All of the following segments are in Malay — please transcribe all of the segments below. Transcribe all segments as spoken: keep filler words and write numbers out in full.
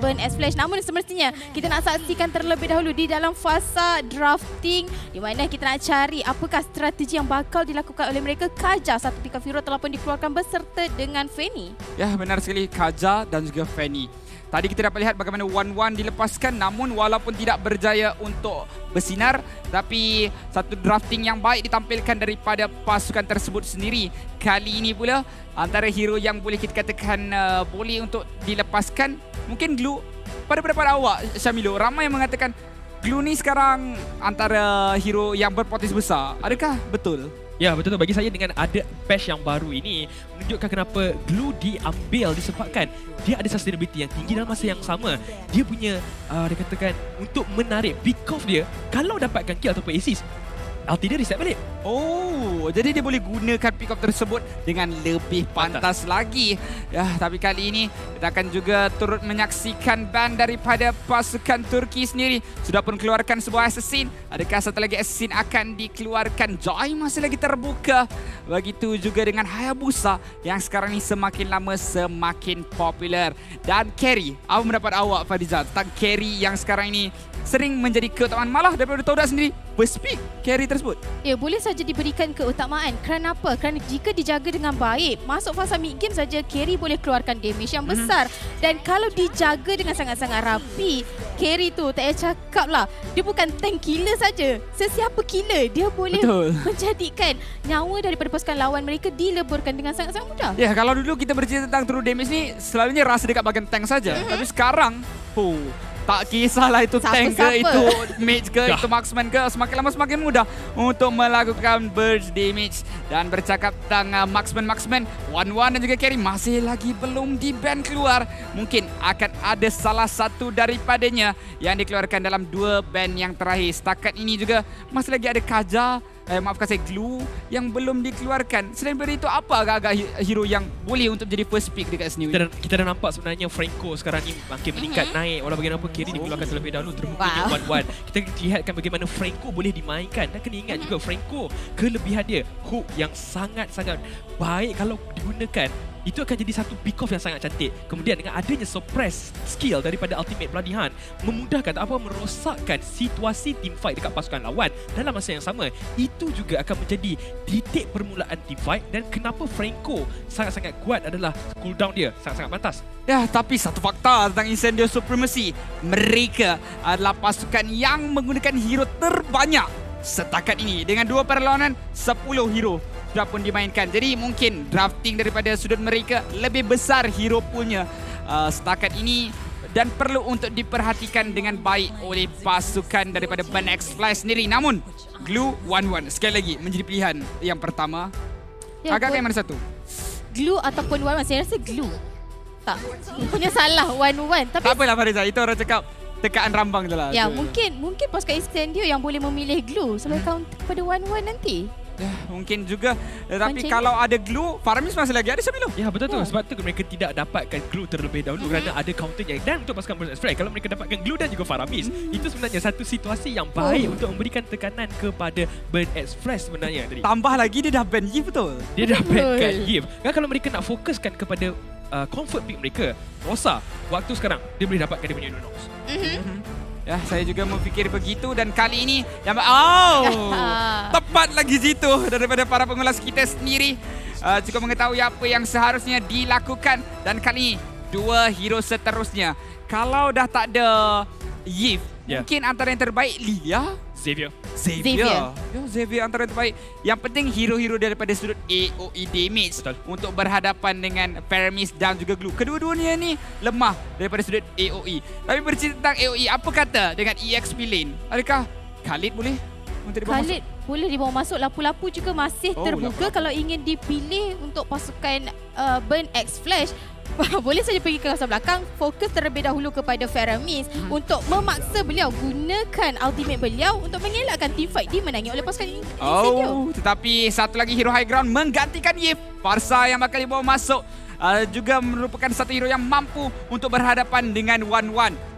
Burn X Flash. Namun semestinya kita nak saksikan terlebih dahulu di dalam fasa drafting di mana kita nak cari apakah strategi yang bakal dilakukan oleh mereka. Kaja, satu pick of hero telah pun dikeluarkan beserta dengan Fanny. Ya, benar sekali, Kaja dan juga Fanny. Tadi kita dapat lihat bagaimana Wan Wan dilepaskan, namun walaupun tidak berjaya untuk bersinar, tapi satu drafting yang baik ditampilkan daripada pasukan tersebut sendiri. Kali ini pula antara hero yang boleh kita katakan uh, boleh untuk dilepaskan mungkin Glue. Pada pendapat awak, Syamilo, ramai yang mengatakan Glue ni sekarang antara hero yang berpotensi besar. Adakah betul? Ya, betul-betul. Bagi saya dengan ada patch yang baru ini menunjukkan kenapa Glue diambil disebabkan dia ada sustainability yang tinggi dalam masa yang sama. Dia punya, uh, dia katakan untuk menarik pick off dia, kalau dapatkan kill ataupun assist, ulti dia reset balik. Oh, jadi dia boleh gunakan pick off tersebut dengan lebih pantas, pantas lagi. Ya, tapi kali ini kita akan juga turut menyaksikan ban daripada pasukan Turki sendiri. Sudah pun keluarkan sebuah assassin. Adakah satu lagi assassin akan dikeluarkan? Joy masih lagi terbuka. Begitu juga dengan Hayabusa yang sekarang ini semakin lama semakin popular. Dan carry, apa pendapat awak Fadiza tentang carry yang sekarang ini sering menjadi keutamaan, malah daripada Tauda sendiri first pick carry tersebut? Ya, boleh saja diberikan keutamaan. Kerana apa? Kerana jika dijaga dengan baik, masuk fasa mid game saja carry boleh keluarkan damage yang besar. Mm-hmm. Dan kalau dijaga dengan sangat-sangat rapi, carry tu tak payah cakap lah. Dia bukan tank killer saja. Sesiapa killer, dia boleh Betul. menjadikan nyawa daripada pasukan lawan mereka dileburkan dengan sangat-sangat mudah. Ya, kalau dulu kita bercerita tentang true damage ni selalunya rasa dekat bahagian tank saja. Mm-hmm. Tapi sekarang, oh, tak kisahlah itu siapa, tank ke, siapa? itu mage ke, itu marksman ke, semakin lama semakin mudah untuk melakukan burst damage. Dan bercakap tentang uh, marksman-marksman, Wan Wan dan juga carry masih lagi belum di-ban keluar. Mungkin akan ada salah satu daripadanya yang dikeluarkan dalam dua ban yang terakhir. Setakat ini juga masih lagi ada Kaja, Eh, maafkan saya, Glue yang belum dikeluarkan. Selain dari itu, apa agak-agak hero yang boleh untuk jadi first pick dekat sini? Kita dah, kita dah nampak sebenarnya Franco sekarang ni makin meningkat, mm-hmm. naik. Walau bagaimanapun carry dikeluarkan terlebih dahulu, terbukanya Wan Wan. Kita lihatkan bagaimana Franco boleh dimainkan. Dan kena ingat mm-hmm. juga Franco, kelebihan dia hook yang sangat-sangat baik kalau digunakan. Itu akan jadi satu pick off yang sangat cantik. Kemudian dengan adanya suppress skill daripada ultimate Bloody Hunt, memudahkan tak apa merosakkan situasi team fight dekat pasukan lawan dalam masa yang sama. Itu juga akan menjadi titik permulaan team fight. Dan kenapa Franco sangat-sangat kuat adalah cooldown dia sangat-sangat pantas. Ya, tapi satu fakta tentang Incendio Supremacy, mereka adalah pasukan yang menggunakan hero terbanyak setakat ini. Dengan dua perlawanan, sepuluh hero sudah pun dimainkan. Jadi mungkin drafting daripada sudut mereka lebih besar hero poolnya uh, setakat ini. Dan perlu untuk diperhatikan dengan baik oleh pasukan daripada Burn X Flash sendiri. Namun, Glue, Wan Wan sekali lagi menjadi pilihan yang pertama. Ya, agak yang mana satu? Glue ataupun Wan Wan? Saya rasa Glue. Tak, punya salah Wan Wan. Tapi tak apalah Fariza, itu orang cakap tekaan rambang je lah. Ya, mungkin mungkin pasukan Incendio yang boleh memilih Glue sebab hmm. counter kepada Wan Wan nanti. Ya, mungkin juga. Tapi Macam kalau ada Glue, Faramis masih lagi ada Syamilo. Ya, betul tu. Oh. Sebab tu mereka tidak dapatkan Glue terlebih dahulu mm-hmm. kerana ada counternya. Dan untuk pasukan Burn X Flash, kalau mereka dapatkan Glue dan juga Faramis, mm. itu sebenarnya satu situasi yang baik oh. untuk memberikan tekanan kepada Burn X Flash sebenarnya. Tadi. Tambah lagi dia dah ban Yves, betul? Dia dah bankan Yves. Kan kalau mereka nak fokuskan kepada uh, comfort pick mereka, Rosa, waktu sekarang dia boleh dapatkan dia punya Lunox. Mm-hmm. Mm-hmm. Ya, saya juga memfikir begitu. Dan kali ini yang oh, tepat lagi situ daripada para pengulas kita sendiri uh, cukup mengetahui apa yang seharusnya dilakukan. Dan kali ini dua hero seterusnya. Kalau dah tak ada Yves, yeah. mungkin antara yang terbaik Lia, Xavier. Xavier. Xavier. Yo, Xavier antara yang terbaik. Yang penting hero-hero daripada sudut A O E damage. Betul. Untuk berhadapan dengan Faramis dan juga Glue. Kedua-duanya ni lemah daripada sudut A O E. Tapi bercerita tentang A O E, apa kata dengan E X P lane? Adakah Khalid boleh untuk dibawa Khalid masuk? Boleh dibawa masuk. Lapu-lapu juga masih oh, terbuka lapu-lapu. Kalau ingin dipilih untuk pasukan uh, Burn X Flash. Boleh saja pergi ke kawasan belakang, fokus terlebih dahulu kepada Faramis hmm. untuk memaksa beliau gunakan ultimate beliau untuk mengelakkan team fight dimenangi oleh pasukan Incendio. Oh, tetapi satu lagi hero high ground menggantikan Yves. Farsa yang bakal dibawa masuk uh, juga merupakan satu hero yang mampu untuk berhadapan dengan Wan Wan.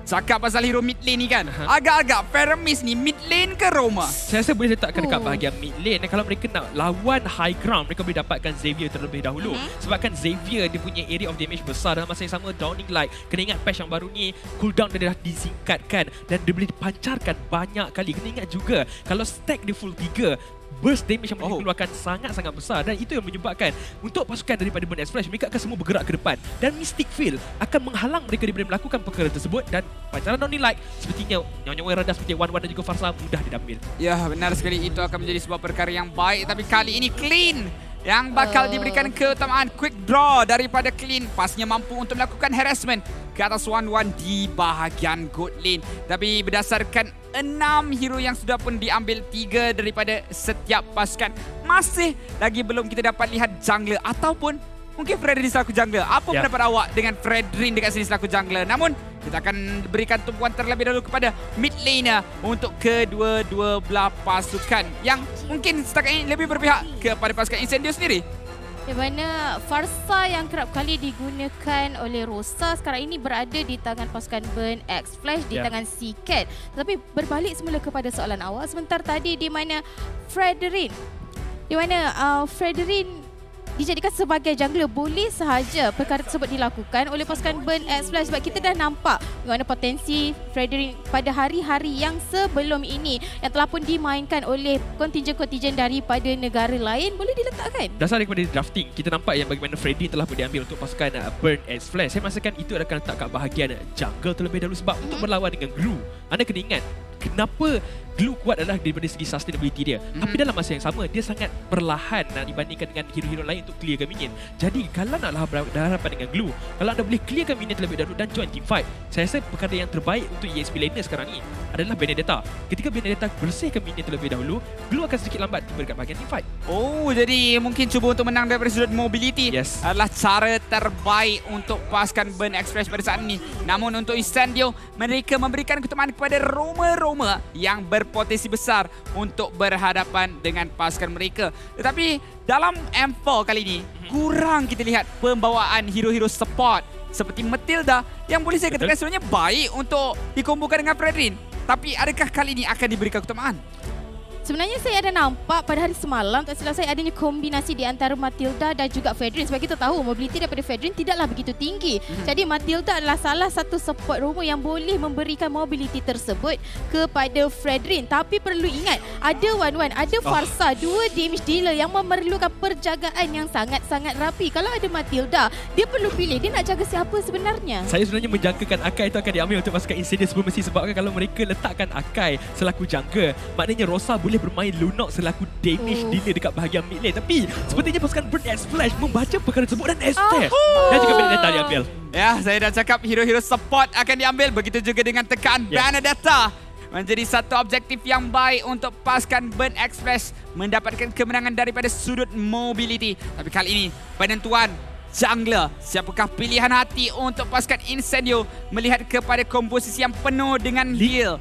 Cakap pasal hero mid lane ni kan. Agak-agak Feramis ni mid lane ke Roma? Saya rasa boleh letakkan dekat Oh. bahagian mid lane. Dan kalau mereka nak lawan high ground, mereka boleh dapatkan Xavier terlebih dahulu. Uh-huh. Sebabkan Xavier dia punya area of damage besar. Dalam masa yang sama, Downing Light, kena ingat patch yang baru ni, cooldown dia dah disingkatkan dan dia boleh dipancarkan banyak kali. Kena ingat juga, kalau stack dia full tiga, burst damage yang boleh Oh. dikeluarkan sangat-sangat besar. Dan itu yang menyebabkan untuk pasukan daripada Burn X Flash, mereka akan semua bergerak ke depan. Dan Mystic Field akan menghalang mereka daripada melakukan perkara tersebut. Dan pancaran Downing Light sepertinya nyawa-nyawa yang rendah seperti Wan Wan dan juga Farsa mudah diambil. Ya, benar sekali. Itu akan menjadi sebuah perkara yang baik. Tapi kali ini Clean yang bakal Uh. diberikan keutamaan. Quick draw daripada Clean. Pasnya mampu untuk melakukan harassment ke atas Wan Wan di bahagian gold lane. Tapi berdasarkan enam hero yang sudah pun diambil, tiga daripada setiap pasukan, masih lagi belum kita dapat lihat jungler ataupun mungkin Fredrin selaku jungler. Apa Ya. pendapat awak dengan Fredrin dekat sini selaku jungler? Namun kita akan berikan tumpuan terlebih dahulu kepada mid laner untuk kedua-dua belah pasukan yang mungkin setakat ini lebih berpihak kepada pasukan Incendio sendiri. Di mana Farsa yang kerap kali digunakan oleh Rosa sekarang ini berada di tangan pasukan Burn X Flash, di Ya. tangan Seacat. Tetapi berbalik semula kepada soalan awal sebentar tadi, di mana Fredrin, di mana uh, Fredrin dijadikan sebagai jungler, boleh sahaja perkara tersebut dilakukan oleh pasukan Burn X Flash sebab kita dah nampak bagaimana potensi Fredrin pada hari-hari yang sebelum ini yang telah pun dimainkan oleh kontingen-kontingen daripada negara lain. Boleh diletakkan? Dasar daripada drafting, kita nampak yang bagaimana Freddy telah pun diambil untuk pasukan uh, Burn X Flash. Saya rasakan itu akan letak kat bahagian jungle terlebih dahulu sebab untuk berlawan dengan Glue, anda kena ingat kenapa Glue kuat adalah daripada segi sustainability dia. Mm-hmm. Tapi dalam masa yang sama, dia sangat perlahan nak dibandingkan dengan hero-hero lain untuk clearkan minion. Jadi kalau nak berhadapan dengan Glue, kalau anda boleh clearkan minion terlebih dahulu dan join team fight, saya rasa perkara yang terbaik untuk E X P laner sekarang ni adalah Benedetta. Ketika Benedetta bersihkan minion terlebih dahulu, Glue akan sedikit lambat tiba dekat bahagian team fight. Oh, jadi mungkin cuba untuk menang daripada sudut mobility Yes. adalah cara terbaik untuk pasukan Burn X Flash pada saat ini. Namun untuk Incendio, mereka memberikan keutamaan kepada Roma-Roma yang berpotensi besar untuk berhadapan dengan pasukan mereka. Tetapi dalam M four kali ini, kurang kita lihat pembawaan hero-hero support seperti Matilda yang boleh saya katakan sebenarnya baik untuk dikumpulkan dengan Fredrin. Tapi adakah kali ini akan diberikan keutamaan? Sebenarnya saya ada nampak pada hari semalam, tak silap saya, adanya kombinasi di antara Matilda dan juga Fredrin. Sebab kita tahu mobility daripada Fredrin tidaklah begitu tinggi. Mm-hmm. Jadi Matilda adalah salah satu support Roma yang boleh memberikan mobility tersebut kepada Fredrin. Tapi perlu ingat, ada Wan Wan, ada Farsa, oh. dua damage dealer yang memerlukan perjagaan yang sangat-sangat rapi. Kalau ada Matilda, dia perlu pilih dia nak jaga siapa sebenarnya. Saya sebenarnya menjangkakan Akai itu akan diambil untuk pasukan Incendio Supremacy sebabkan kalau mereka letakkan Akai selaku jungler, maknanya Rosa boleh bermain Lunox selaku damage Oh. dealer dekat bahagian mid lane. Tapi sepertinya pasukan Burn X Flash membaca perkara tersebut dan Esther oh. dan juga Benedetta diambil. Ya, saya dah cakap hero-hero support akan diambil. Begitu juga dengan tekaan Yeah. Benedetta. Menjadi satu objektif yang baik untuk pasukan Burn X Flash mendapatkan kemenangan daripada sudut mobility. Tapi kali ini penentuan jungler, siapakah pilihan hati untuk pasukan Incendio melihat kepada komposisi yang penuh dengan heal?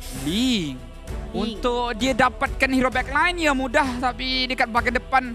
Ling. Untuk dia dapatkan hero backline ya mudah, tapi dekat bahagian depan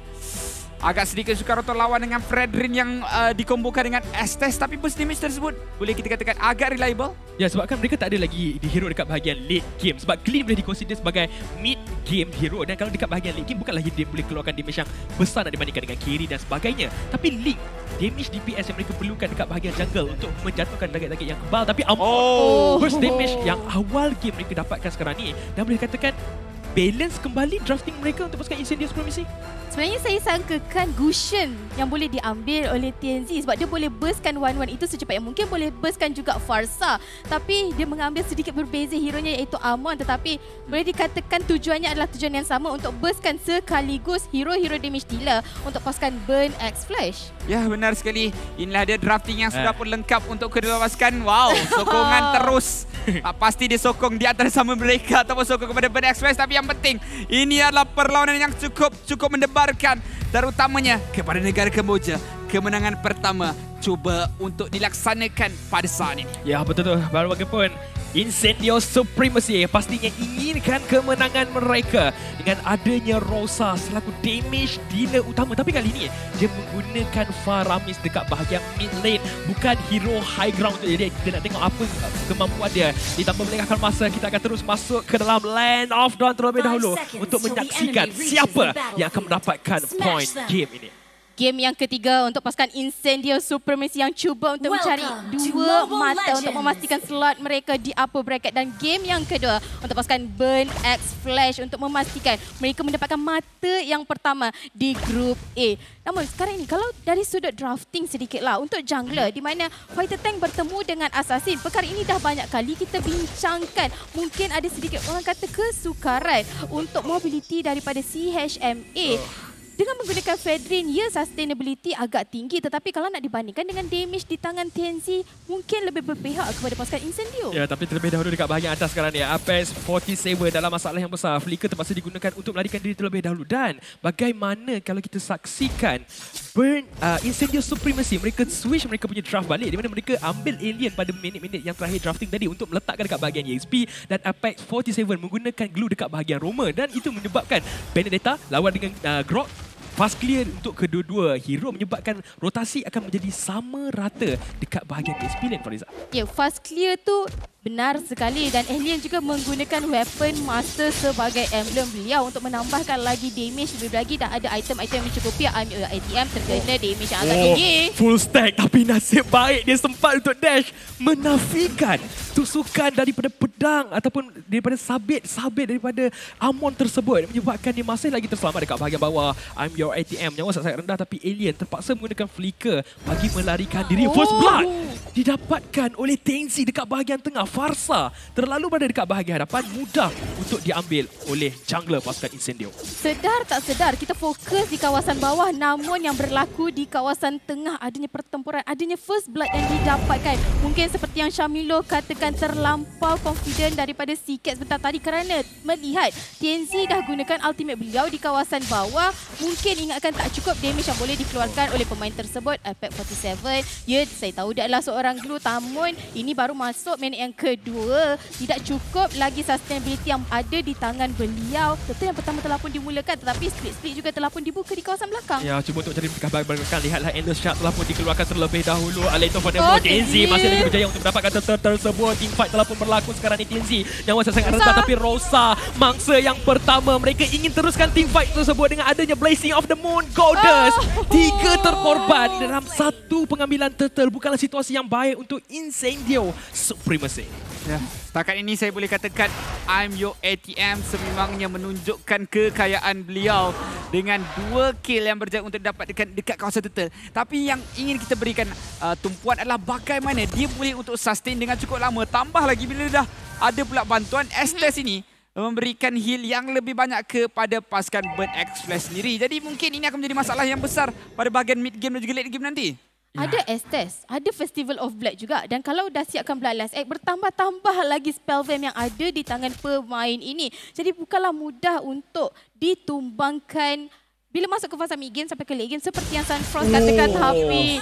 agak sedikit sukar untuk lawan dengan Fredrin yang uh, dikombokan dengan Estes. Tapi burst damage tersebut boleh kita katakan agak reliable. Ya, sebabkan mereka tak ada lagi di hero dekat bahagian late game. Sebab Clean boleh dikonsider sebagai mid game hero. Dan kalau dekat bahagian late game, bukanlah dia boleh keluarkan damage yang besar nak dibandingkan dengan carry dan sebagainya. Tapi Link, damage D P S yang mereka perlukan dekat bahagian jungle untuk menjatuhkan target-target yang kebal. Tapi ampun, Oh. burst damage yang awal game mereka dapatkan sekarang ni, dan boleh katakan balance kembali drafting mereka untuk pasukan Incendio Supremacy. Sebenarnya saya sangkakan Gusion yang boleh diambil oleh T N Z sebab dia boleh burstkan Wan Wan itu secepat yang mungkin, boleh burstkan juga Farsa. Tapi dia mengambil sedikit berbeza hero-nya iaitu Amon, tetapi boleh dikatakan tujuannya adalah tujuan yang sama untuk burstkan sekaligus hero-hero damage dealer untuk pasukan Burn X Flash. Ya, benar sekali. Inilah dia drafting yang sudah pun lengkap untuk kedua pasukan. Wow, sokongan terus. Ah, pasti dia sokong di antara sama mereka ataupun sokong kepada Burn X Flash. Tapi yang penting, ini adalah perlawanan yang cukup cukup mendebarkan, terutamanya kepada negara Kamboja. kemenangan pertama cuba untuk dilaksanakan pada saat ini. Ya, betul-betul. Baru bagaimanapun Incendio Supremacy pastinya inginkan kemenangan mereka dengan adanya Rosa selaku damage dealer utama. Tapi kali ini dia menggunakan Faramis dekat bahagian mid lane, bukan hero high ground. Jadi kita nak tengok apa kemampuan dia. Ditambah melengahkan masa, kita akan terus masuk ke dalam Land of Dawn terlebih dahulu untuk menyaksikan siapa yang akan mendapatkan point game ini. Game yang ketiga untuk pasukan Incendio Supremacy yang cuba untuk mencari dua mata untuk memastikan slot mereka di upper bracket. Dan game yang kedua untuk pasukan Burn X Flash untuk memastikan mereka mendapatkan mata yang pertama di Group A. Namun sekarang ini kalau dari sudut drafting sedikitlah untuk jungler di mana fighter tank bertemu dengan assassin. Perkara ini dah banyak kali kita bincangkan. Mungkin ada sedikit orang kata kesukaran untuk mobility daripada C H M A. Dengan menggunakan Fedrin, ya sustainability agak tinggi, tetapi kalau nak dibandingkan dengan damage di tangan T N Z, mungkin lebih berpihak kepada pasukan Incendio. Ya, tapi terlebih dahulu dekat bahagian atas sekarang ya, Apex forty-seven dalam masalah yang besar. Flicker terpaksa digunakan untuk melarikan diri terlebih dahulu. Dan bagaimana kalau kita saksikan Burn uh, Incendio Supremacy, mereka switch mereka punya draft balik, di mana mereka ambil alien pada minit-minit yang terakhir drafting tadi untuk meletakkan dekat bahagian E X P, dan Apex forty-seven menggunakan glue dekat bahagian Roma, dan itu menyebabkan Benedetta lawan dengan uh, Grok fast clear untuk kedua-dua hero, menyebabkan rotasi akan menjadi sama rata dekat bahagian E S P lane, Fariza. Ya, fast clear tu benar sekali, dan Alien juga menggunakan weapon master sebagai emblem beliau untuk menambahkan lagi damage lebih lagi, dan ada item-item yang mencukupi. I'm your A T M terkena damage yang agak oh, tinggi. Full stack, tapi nasib baik dia sempat untuk dash menafikan tusukan daripada pedang ataupun daripada sabit-sabit daripada Amon tersebut, menyebabkan dia masih lagi terselamat dekat bahagian bawah. I'm your A T M, nyawa sangat rendah, tapi Alien terpaksa menggunakan flicker bagi melarikan diri. Oh. First blood didapatkan oleh T N Z dekat bahagian tengah. Farsa terlalu berada dekat bahagian hadapan, mudah untuk diambil oleh jungler pasukan Incendio. Sedar tak sedar, kita fokus di kawasan bawah, namun yang berlaku di kawasan tengah, adanya pertempuran, adanya first blood yang didapatkan. Mungkin seperti yang Syamilo katakan, terlampau confident daripada Seagate sebentar tadi kerana melihat T N Z dah gunakan ultimate beliau di kawasan bawah. Mungkin ingatkan tak cukup damage yang boleh dikeluarkan oleh pemain tersebut. Apex forty-seven, ya saya tahu dia adalah seorang glue, namun ini baru masuk minit yang kedua, tidak cukup lagi sustainability yang ada di tangan beliau. Betul yang pertama telah pun dimulakan, tetapi split-split juga telah pun dibuka di kawasan belakang. Ya, cuba untuk cari belakang. Lihatlah Endless Shot telah pun dikeluarkan terlebih dahulu. Alaito Van Oh, T N Z masih lagi berjaya untuk mendapatkan ter tersebut. Teamfight telah pun berlaku sekarang ni T N Z. Nyawa sangat rendah, tapi Rosa mangsa yang pertama. Mereka ingin teruskan teamfight tersebut dengan adanya Blazing of the Moon Goddess. Oh. Tiga terkorban dalam satu pengambilan turtle. Bukanlah situasi yang baik untuk Incendio Supremacy. Ya, setakat ini saya boleh katakan I'm your A T M sememangnya menunjukkan kekayaan beliau dengan dua kill yang berjaya untuk didapatkan dekat kawasan turtle. Tapi yang ingin kita berikan uh, tumpuan adalah bagaimana dia boleh untuk sustain dengan cukup lama. Tambah lagi bila dah ada pula bantuan Estes ini memberikan heal yang lebih banyak kepada pasukan Burn X Flash sendiri. Jadi mungkin ini akan menjadi masalah yang besar pada bahagian mid game dan juga late game nanti. Ya. Ada Estes, ada Festival of Black juga, dan kalau dah siapkan Bloodlust Act, bertambah-tambah lagi spell vamp yang ada di tangan pemain ini. Jadi bukanlah mudah untuk ditumbangkan bila masuk ke fasa mid game sampai ke late game seperti yang Sunfrost katakan. Tapi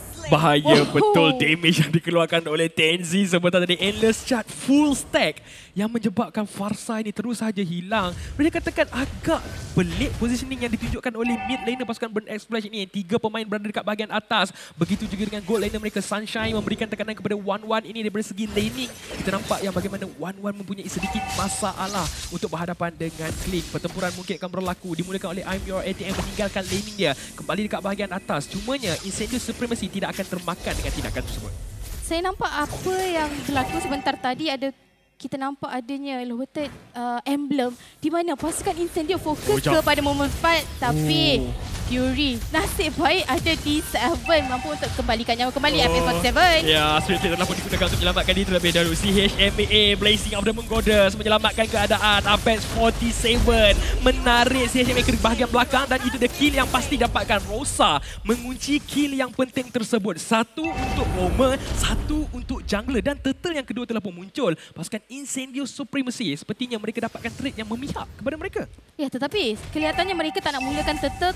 bahaya oh. betul damage yang dikeluarkan oleh T N Z sebentar tadi. Endless Shot full stack yang menyebabkan Farsa ini terus saja hilang. Boleh katakan agak pelik positioning yang ditunjukkan oleh mid laner pasukan Burn X Flash ini. Tiga pemain berada dekat bahagian atas. Begitu juga dengan gold laner mereka Sunshine memberikan tekanan kepada One One ini daripada segi laning. Kita nampak yang bagaimana One One mempunyai sedikit masalah untuk berhadapan dengan Click. Pertempuran mungkin akan berlaku. Dimulakan oleh I'm Your A T M meninggalkan laning dia. Kembali dekat bahagian atas. Cumanya Incendio Supremacy tidak akan termakan dengan tindakan tersebut. Saya nampak apa yang berlaku sebentar tadi, ada kita nampak adanya lowered uh, emblem di mana pasukan Incendio fokus oh, kepada moment fight, tapi oh. Fury nasib baik ada D seven mampu untuk kembalikan nyawa kembali. Oh. F F forty-seven. Ya, Spirit Blade telah pun digunakan untuk menyelamatkan diri terlebih dahulu. C H M A Blazing of the Moon Goddess menyelamatkan keadaan. Apex forty-seven menarik C H M A ke bahagian belakang, dan itu the kill yang pasti dapatkan. Rosa mengunci kill yang penting tersebut. Satu untuk Roma, satu untuk jungler, dan turtle yang kedua telah pun muncul. Pasukan Incendio Supremacy sepertinya mereka dapatkan trade yang memihak kepada mereka. Ya, tetapi kelihatannya mereka tak nak mulakan turtle terlebih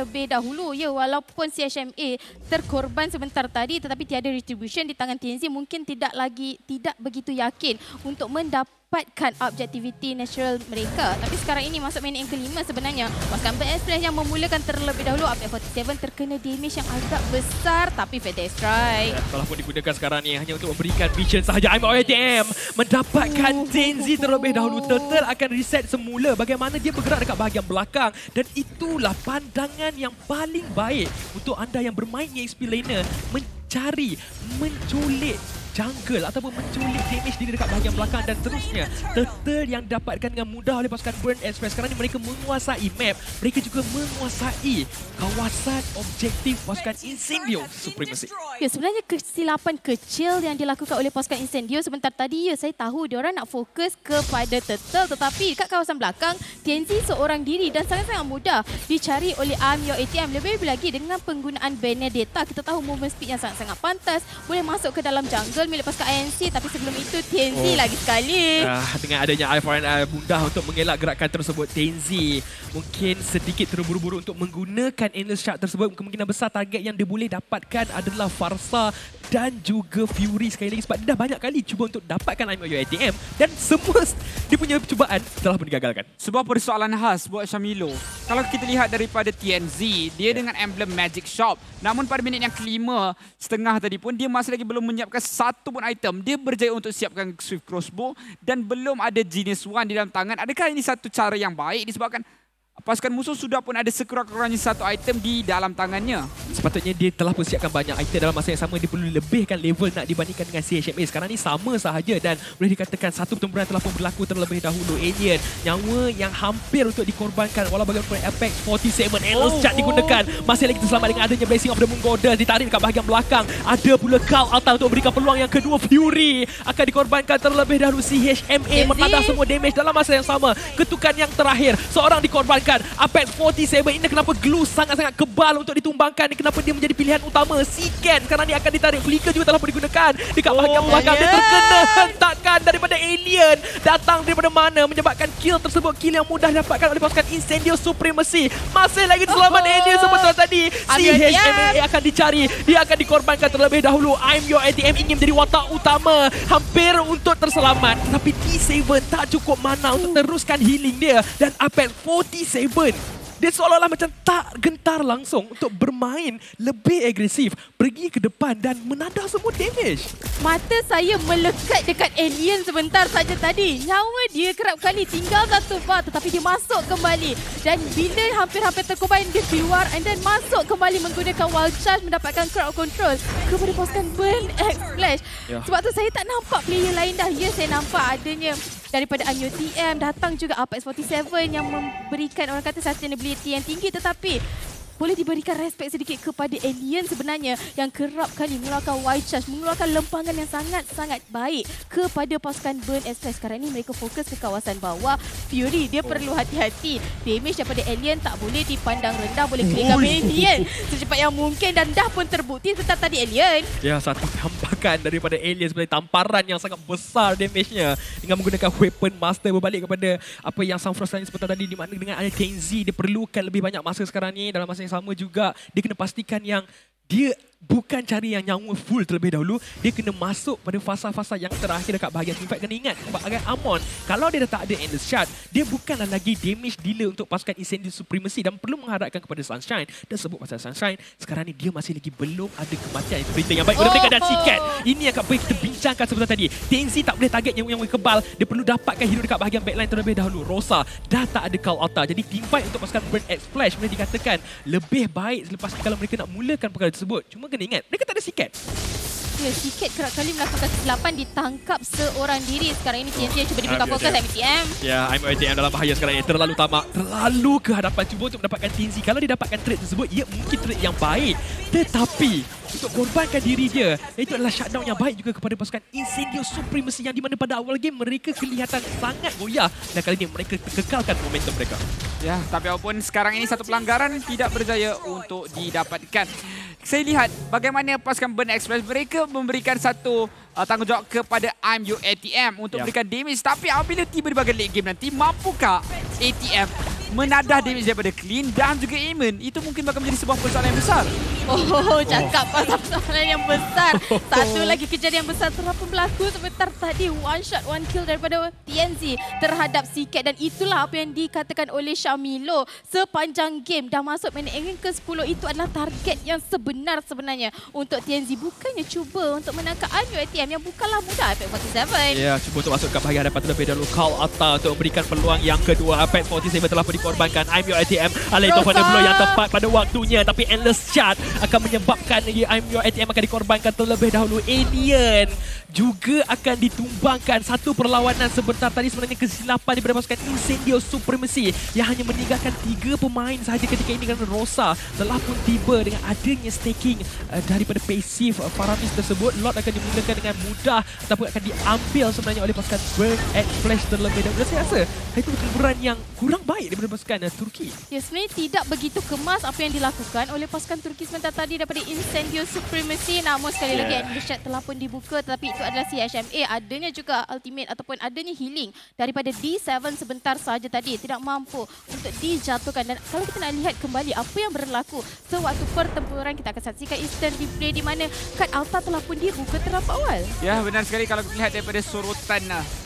terlebih dahulu. Ya, walaupun C H M A terkorban sebentar tadi tetapi tiada retribution di tangan T N Z, mungkin tidak lagi tidak begitu yakin untuk mendapatkan objektiviti natural mereka. Tapi sekarang ini masuk minit yang kelima sebenarnya. Pasukan Burn Express yang memulakan terlebih dahulu. Update empat puluh tujuh terkena damage yang agak besar tapi Fatal Strike. Ya, walaupun digunakan sekarang ni hanya untuk memberikan vision sahaja. I'm A T M mendapatkan T N Z terlebih dahulu. Turtle akan reset semula bagaimana dia bergerak dekat bahagian belakang. Dan itulah pandangan yang paling baik untuk anda yang bermain E X P laner. Mencari, menculik jungle ataupun menculik damage diri dekat bahagian belakang dan terusnya. Turtle yang dapatkan dengan mudah oleh pasukan Burn Express. Sekarang ni mereka menguasai map. Mereka juga menguasai kawasan objektif pasukan Incendio Supremacy. Ya, sebenarnya kesilapan kecil yang dilakukan oleh pasukan Incendio sebentar tadi. Ya, saya tahu diorang nak fokus kepada Turtle tetapi dekat kawasan belakang T N Z seorang diri dan sangat-sangat mudah dicari oleh I'm Your A T M. Lebih-lebih lagi dengan penggunaan Benedetta, kita tahu movement speed yang sangat-sangat pantas, boleh masuk ke dalam jungle milik pasukan I N C, tapi sebelum itu T N Z oh. lagi sekali. Uh, dengan adanya I four N I mudah untuk mengelak gerakan tersebut. T N Z mungkin sedikit terburu-buru untuk menggunakan Endless Shard tersebut. Kemungkinan besar target yang dia boleh dapatkan adalah Farsa dan juga Fury sekali lagi sebab dia dah banyak kali cuba untuk dapatkan I'm Your A T M dan semua dia punya percubaan telah pun digagalkan. Sebuah persoalan khas buat Shamilo. Kalau kita lihat daripada T N Z, dia dengan emblem Magic Shop. Namun pada minit yang kelima setengah tadi pun dia masih lagi belum menyiapkan satu pun item. Dia berjaya untuk siapkan Swift Crossbow dan belum ada Genius One di dalam tangan. Adakah ini satu cara yang baik disebabkan pasukan musuh sudah pun ada sekurang-kurangnya satu item di dalam tangannya? Sepatutnya dia telah persiapkan banyak item dalam masa yang sama. Dia perlu lebihkan level nak dibandingkan dengan C H M A. Sekarang ni sama sahaja dan boleh dikatakan satu pertempuran telah pun berlaku terlebih dahulu. Alien, nyawa yang hampir untuk dikorbankan walau bagaimanapun Apex empat puluh tujuh Endless Shard digunakan. Masih lagi terselamat dengan adanya Blessing of the Moon Goddess. Ditarik dekat bahagian belakang. Ada pula Cult Altar untuk memberikan peluang yang kedua. Fury akan dikorbankan terlebih dahulu. C H M A mentadah semua damage dalam masa yang sama. Ketukan yang terakhir, seorang dikorbankan. Apex empat puluh tujuh ini kenapa glue sangat-sangat kebal untuk ditumbangkan. Kenapa dia menjadi pilihan utama. Siken sekarang ni akan ditarik. Flicker juga telah pun digunakan dekat bahagian oh, belakang. Yeah. Dia terkena hentakan daripada Alien. Datang daripada mana menyebabkan kill tersebut. Kill yang mudah didapatkan oleh pasukan Incendio Supremacy. Masih lagi selamat oh. Alien sebentar tadi. C H M A akan dicari. Dia akan dikorbankan terlebih dahulu. I'm Your A T M ingin menjadi watak utama. Hampir untuk terselamat. Tapi T tujuh tak cukup mana untuk teruskan healing dia. Dan Apex empat puluh tujuh dia seolah-olah macam tak gentar langsung untuk bermain lebih agresif, pergi ke depan dan menadah semua damage. Mata saya melekat dekat Alien sebentar saja tadi. Nyawa dia kerap kali tinggal satu bar tetapi dia masuk kembali. Dan bila hampir-hampir terkorban, dia keluar dan masuk kembali menggunakan wild charge mendapatkan crowd control kepada pasukan Burn Express. Ya. Sebab tu saya tak nampak player lain dah. Ya, saya nampak adanya daripada I'm Your A T M, datang juga Apex empat puluh tujuh yang memberikan orang kata sustainability yang tinggi tetapi boleh diberikan respect sedikit kepada Alien sebenarnya yang kerap kali mengeluarkan wide charge, mengeluarkan lempangan yang sangat-sangat baik kepada pasukan Burn Express. Sekarang ni mereka fokus ke kawasan bawah. Fury dia oh. perlu hati-hati. Damage daripada Alien tak boleh dipandang rendah, boleh clear Alien secepat yang mungkin dan dah pun terbukti sebentar tadi Alien. Ya, satu tampakan daripada Alien sebenarnya tamparan yang sangat besar damage-nya dengan menggunakan weapon master berbalik kepada apa yang Sunfrost tadi sebentar tadi di mana dengan ada T N Z dia perlukan lebih banyak masa sekarang ni. Dalam masa yang sama juga dia kena pastikan yang dia bukan cari yang nyawa full terlebih dahulu. Dia kena masuk pada fasa-fasa yang terakhir dekat bahagian team fight. Kena ingat bahagian Amon, kalau dia dah tak ada Endless Shard, dia bukanlah lagi damage dealer untuk pasukan Incendio Supremacy dan perlu mengharapkan kepada Sunshine. Dan sebut pasal Sunshine, sekarang ni dia masih lagi belum ada kematian. Itu berita yang baik kepada oh, mereka dan Sikat. Ini yang boleh kita bincangkan sebentar tadi. T N Z tak boleh target yang yang kebal. Dia perlu dapatkan hero dekat bahagian backline terlebih dahulu. Rosa dah tak ada Call Altar. Jadi team fight untuk pasukan Burn Express boleh dikatakan lebih baik selepas kalau mereka nak mulakan perkara tersebut. Cuma kena ingat, mereka tak ada Sikat. Ya, Sikat kerap kali melakukan kesilapan, ditangkap seorang diri. Sekarang ini T N Z cuba diberikan fokus M T M. Ya, I'm A T M dalam bahaya sekarang ini. Terlalu tamak, terlalu ke hadapan cuba untuk mendapatkan T N Z. Kalau dia dapatkan trade tersebut, ia mungkin trade yang baik. Tetapi untuk korbankan diri dia, itu adalah shutdown yang baik juga kepada pasukan Incendio Supremacy yang di mana pada awal game mereka kelihatan sangat goyah dan kali ini mereka kekalkan momentum mereka. Ya, tapi apapun sekarang ini satu pelanggaran tidak berjaya untuk didapatkan. Saya lihat bagaimana pasukan Burn Express mereka memberikan satu uh, tanggungjawab kepada I'm Your A T M untuk yeah. berikan damage. Tapi apabila tiba di bahagian late game nanti, mampukah A T M menadah damage daripada Clean dan juga Eamon. Itu mungkin bakal menjadi sebuah persoalan yang besar. Oh, cakap pasal persoalan yang besar. Satu lagi kejadian besar telah pun berlaku sebentar tadi. One shot, one kill daripada T N Z terhadap Seagate. Dan itulah apa yang dikatakan oleh Syamilo sepanjang game. Dah masuk minit rank ke sepuluh. Itu adalah target yang sebenar sebenarnya untuk T N Z. Bukannya cuba untuk menangkap I M U A T M yang bukanlah mudah. Apex empat puluh tujuh. Ya, cuba untuk masuk ke bahagian hadapan terlebih dahulu. Call Atta untuk memberikan peluang yang kedua. Apex empat puluh tujuh telah pun dikorbankan. I M U A T M Alito pada blow yang tepat pada waktunya. Tapi endless shot akan menyebabkan I M U A T M akan dikorbankan terlebih dahulu. Alien juga akan ditumbangkan. Satu perlawanan sebentar tadi sebenarnya kesilapan daripada pasukan Incendio Supremacy yang hanya meninggalkan tiga pemain sahaja ketika ini kerana Rosa telah pun tiba dengan adanya staking uh, daripada pasif uh, Faramis tersebut. Lot akan dimulakan dengan mudah ataupun akan diambil sebenarnya oleh pasukan Burn at Flash terlebih dahulu. Saya rasa itu kelebihan yang kurang baik daripada pasukan uh, Turki. Ya, sebenarnya tidak begitu kemas apa yang dilakukan oleh pasukan Turki sebentar tadi daripada Incendio Supremacy. Namun sekali yeah. lagi Endless Shot telah pun dibuka, tetapi itu adalah C H M A. Adanya juga ultimate ataupun adanya healing daripada D tujuh sebentar saja tadi tidak mampu untuk dijatuhkan. Dan kalau kita nak lihat kembali apa yang berlaku sewaktu pertempuran, kita akan saksikan instant replay di mana kad Alta telah pun dibuka terlampau awal. Ya, benar sekali. Kalau kita lihat daripada sorotan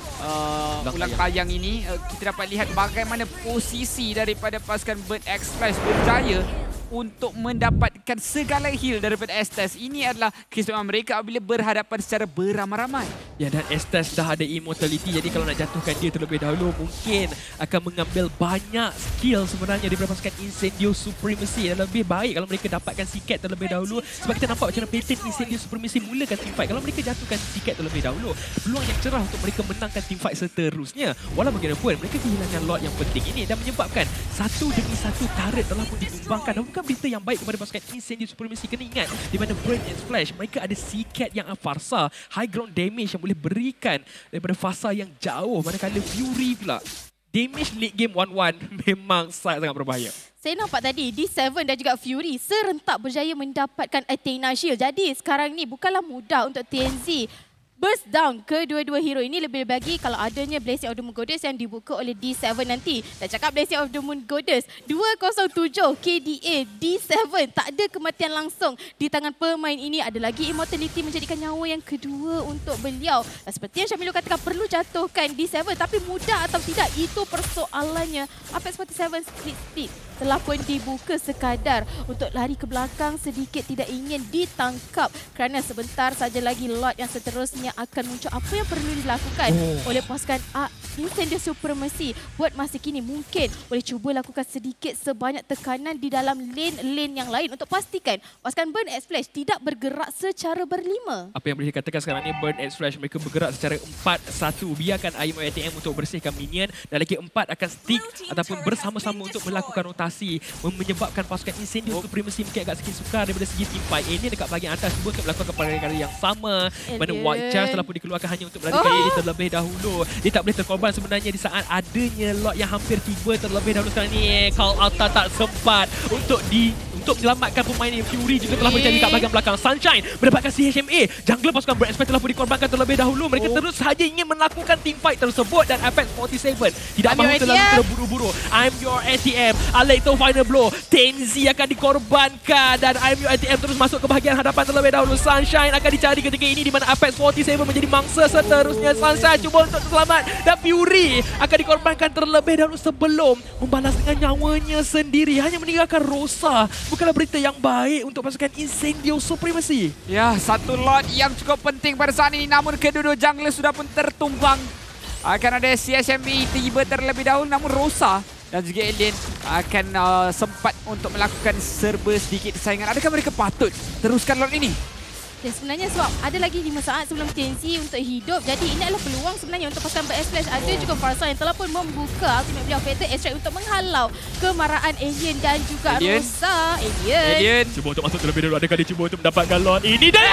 Uh, ulang kayang ini, uh, kita dapat lihat bagaimana posisi daripada pasukan Burn X Flash berjaya untuk mendapatkan segala heal daripada Estes. Ini adalah keistimewaan mereka apabila berhadapan secara beramai-ramai. Ya, dan Estes dah ada immortality, jadi kalau nak jatuhkan dia terlebih dahulu mungkin akan mengambil banyak skill sebenarnya daripada pasukan Incendio Supremacy. Dan lebih baik kalau mereka dapatkan Seagate terlebih dahulu, sebab kita nampak macam mana pattern Incendio Supremacy mulakan teamfight. Kalau mereka jatuhkan Seagate terlebih dahulu, peluang yang cerah untuk mereka menangkan teamfight seterusnya. Walau bagaimanapun mereka kehilangan lot yang penting ini dan menyebabkan satu demi satu turret telah pun ditumbangkan. Dan bukan berita yang baik kepada pasukan Incendio Supremacy. Kena ingat di mana Burn and Flash mereka ada Seagate yang Farsa, high ground damage yang boleh berikan daripada fasa yang jauh, manakala Fury pula damage late game one one memang sangat-sangat berbahaya. Saya nampak tadi D tujuh dan juga Fury serentak berjaya mendapatkan Athena Shield. Jadi sekarang ni bukanlah mudah untuk T N Z burst down kedua-dua hero ini, lebih bagi kalau adanya Blessing of the Moon Goddess yang dibuka oleh D tujuh nanti. Dan cakap Blessing of the Moon Goddess, dua kosong tujuh K D A D tujuh, tak ada kematian langsung di tangan pemain ini. Ada lagi immortality menjadikan nyawa yang kedua untuk beliau. Dan seperti yang Syamilo katakan, perlu jatuhkan D tujuh, tapi mudah atau tidak itu persoalannya. Apex empat puluh tujuh split split telah pun dibuka sekadar untuk lari ke belakang sedikit, tidak ingin ditangkap kerana sebentar saja lagi lot yang seterusnya akan muncul. Apa yang perlu dilakukan oh. oleh pasukan uh, Incendio Supremacy buat masa kini, mungkin boleh cuba lakukan sedikit sebanyak tekanan di dalam lane-lane yang lain untuk pastikan pasukan Burn X Flash tidak bergerak secara berlima. Apa yang boleh dikatakan sekarang ni, Burn X Flash mereka bergerak secara empat satu. Biarkan I M U A T M untuk bersihkan minion dan lagi empat akan stick ataupun bersama-sama untuk melakukan rotasi, menyebabkan pasukan Incendio Supremacy mungkin agak sikit sukar daripada segi team fight. Ini dekat bahagian atas cuba untuk melakukan perkara yang sama. Mana White Charge telah pun dikeluarkan hanya untuk melarikan oh. diri terlebih dahulu. Dia tak boleh terkorban sebenarnya di saat adanya lot yang hampir tiba terlebih dahulu sekarang ni. Call Alta tak sempat untuk di untuk menyelamatkan pemain ini. Fury juga telah berjaya dekat bahagian belakang. Sunshine mendapatkan C H M A. Jungler pasukan Burn X Flash telah pun dikorbankan terlebih dahulu. Mereka oh. terus sahaja ingin melakukan team fight tersebut dan Apex empat puluh tujuh tidak mahu terlalu terburu-buru. I'm your A T M. Alito final blow. T N Z akan dikorbankan dan I M U A T M terus masuk ke bahagian hadapan terlebih dahulu. Sunshine akan dicari ketika ini di mana Apex empat puluh tujuh menjadi mangsa seterusnya. Sunshine cuba untuk selamat dan Fury akan dikorbankan terlebih dahulu sebelum membalas dengan nyawanya sendiri. Hanya meninggalkan Rosa. Bukanlah berita yang baik untuk pasukan Incendio Supremacy. Ya, satu lot yang cukup penting pada saat ini, namun kedua-dua jungler sudah pun tertumbang. Akan ada C H M B tiba terlebih dahulu, namun Rosa dan juga Alien akan uh, sempat untuk melakukan serba sedikit saingan. Adakah mereka patut teruskan lot ini? Ya, sebenarnya sebab ada lagi lima saat sebelum T N Z untuk hidup. Jadi ini adalah peluang sebenarnya untuk pasukan Burn X Flash. Ada oh. juga Farsa yang telah pun membuka ultimate beliau Fatal Extract untuk menghalau kemarahan Alien dan juga Alien. Rosa. Alien. Alien. Cuba untuk masuk terlebih dahulu. Adakah dia cuba untuk mendapatkan lot ini? Dan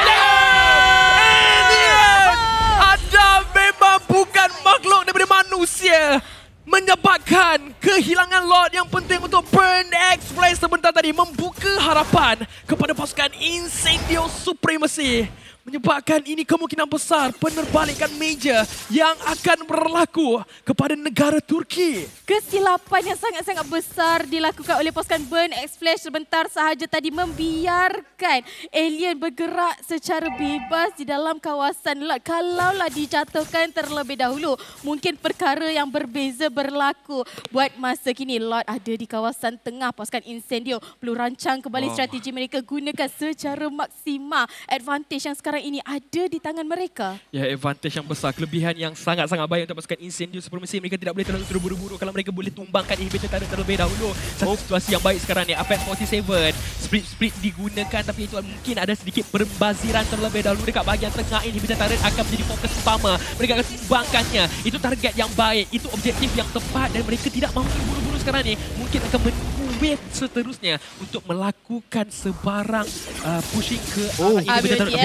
Alien! Anda memang bukan makhluk daripada manusia. Menyebabkan kehilangan lot yang penting untuk Burn X Flash sebentar tadi, membuka harapan kepada pasukan Incendio Supremacy. menyebabkan ini kemungkinan besar penerbalikan major yang akan berlaku kepada negara Turki. Kesilapan yang sangat-sangat besar dilakukan oleh pasukan Burn X Flash sebentar sahaja tadi membiarkan alien bergerak secara bebas di dalam kawasan lot. Kalaulah dijatuhkan terlebih dahulu, mungkin perkara yang berbeza berlaku. Buat masa kini, lot ada di kawasan tengah. Pasukan Incendio perlu rancang kembali oh. strategi mereka, gunakan secara maksimal advantage yang sekarang ini ada di tangan mereka. Ya, advantage yang besar, kelebihan yang sangat-sangat baik untuk pasukan Incendio Supremacy. Mereka tidak boleh terlalu terburu-buru kalau mereka boleh tumbangkan inhibitor turret terlebih dahulu. Satu oh. situasi yang baik sekarang ni, Apex empat tujuh, split-split digunakan tapi itu mungkin ada sedikit pembaziran terlebih dahulu dekat bahagian tengah. Inhibitor turret akan menjadi fokus utama. Mereka akan tumbangkannya. Itu target yang baik, itu objektif yang tepat dan mereka tidak mahu terburu-buru sekarang ni. Mungkin akan menunggu wave seterusnya untuk melakukan sebarang uh, pushing ke oh. inhibitor turret.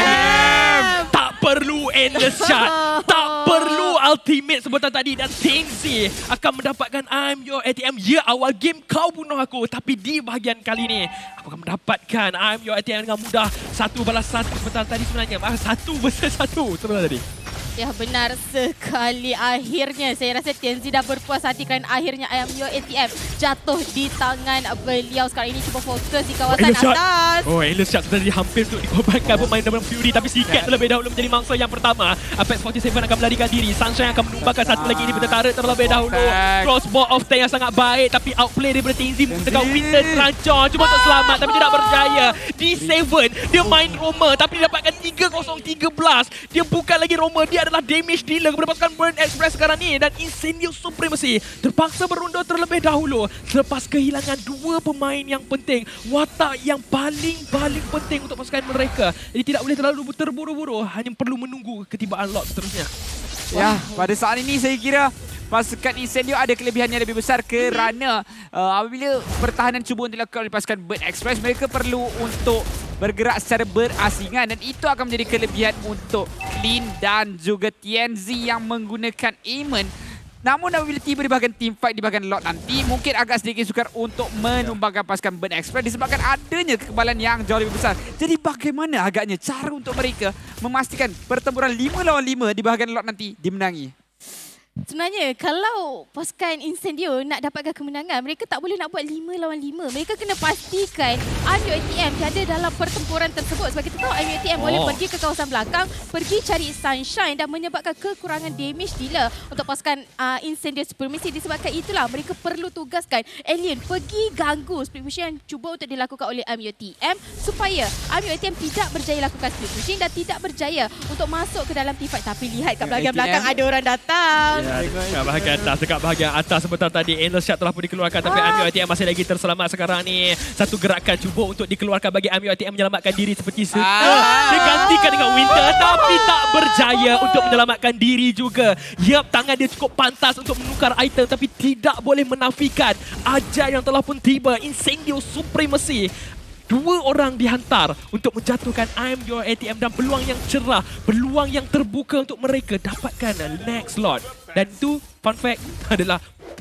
Tak perlu endless shot. Tak perlu ultimate sebentar tadi dan Tenzi akan mendapatkan I'm Your A T M. Ya, awal game kau bunuh aku, tapi di bahagian kali ni aku akan mendapatkan I'm Your A T M dengan mudah. Satu balas satu sebentar tadi sebenarnya. Satu versus satu sebentar tadi. Ya, benar sekali. Akhirnya saya rasa Tenzi dah berpuas hati kerana akhirnya I Am Your A T M jatuh di tangan beliau. Sekarang ini cuba fokus di kawasan endless atas. Shot. Oh, endless shot tadi hampir untuk dikorbankan pemain dalam Fury, tapi Sikat terlebih dahulu menjadi mangsa yang pertama. Apex empat tujuh akan melarikan diri. Sunshine akan menumbangkan satu lagi ini bertarik terlebih dahulu. Crossbow off tank yang sangat baik, tapi outplay daripada Tenzi dekat Winter terancang. Cuba untuk selamat tapi tidak berjaya. D tujuh dia main Roma tapi dia dapatkan tiga kosong tiga belas. Dia bukan lagi Roma, dia adalah damage dealer kepada pasukan Burn Express sekarang ni. Dan Incendio Supremacy terpaksa berundur terlebih dahulu selepas kehilangan dua pemain yang penting, watak yang paling-paling penting untuk pasukan mereka. Jadi tidak boleh terlalu terburu-buru, hanya perlu menunggu ketibaan lot seterusnya. Ya, pada saat ini saya kira pasukan Incendio ada kelebihan yang lebih besar kerana uh, apabila pertahanan cuba untuk dilakukan oleh pasukan Burn Express, mereka perlu untuk bergerak secara berasingan dan itu akan menjadi kelebihan untuk Lin dan juga Tianzi yang menggunakan Aemon. Namun apabila tiba di bahagian team fight di bahagian lot nanti, mungkin agak sedikit sukar untuk menumbangkan pasukan Burn Express disebabkan adanya kekebalan yang jauh lebih besar. Jadi bagaimana agaknya cara untuk mereka memastikan pertempuran lima lawan lima di bahagian lot nanti dimenangi? Sebenarnya kalau pasukan Incendio nak dapatkan kemenangan, mereka tak boleh nak buat lima lawan lima. Mereka kena pastikan I'm Your A T M tiada dalam pertempuran tersebut. Sebab kita tahu I'm Your A T M oh. boleh pergi ke kawasan belakang, pergi cari Sunshine dan menyebabkan kekurangan damage dealer untuk pasukan uh, Incendio Supremacy. Disebabkan itulah mereka perlu tugaskan alien pergi ganggu split pushing yang cuba untuk dilakukan oleh I'm Your A T M supaya I'm Your A T M tidak berjaya lakukan split pushing dan tidak berjaya untuk masuk ke dalam team fight. Tapi lihat kat bahagian belakang ada orang datang. Ya, dekat bahagian atas, dekat bahagian atas sebentar tadi endless shot telah pun dikeluarkan, tapi I'm Your A T M masih lagi terselamat sekarang ni. Satu gerakan cuba untuk dikeluarkan bagi I'm Your A T M menyelamatkan diri seperti serta ah. dia gantikan dengan Winter tapi tak berjaya untuk menyelamatkan diri juga. Yap, tangan dia cukup pantas untuk menukar item tapi tidak boleh menafikan ajal yang telah pun tiba. Incendio Supremacy, dua orang dihantar untuk menjatuhkan I'm Your A T M dan peluang yang cerah, peluang yang terbuka untuk mereka dapatkan next slot. Dan itu fun fact adalah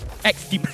X team.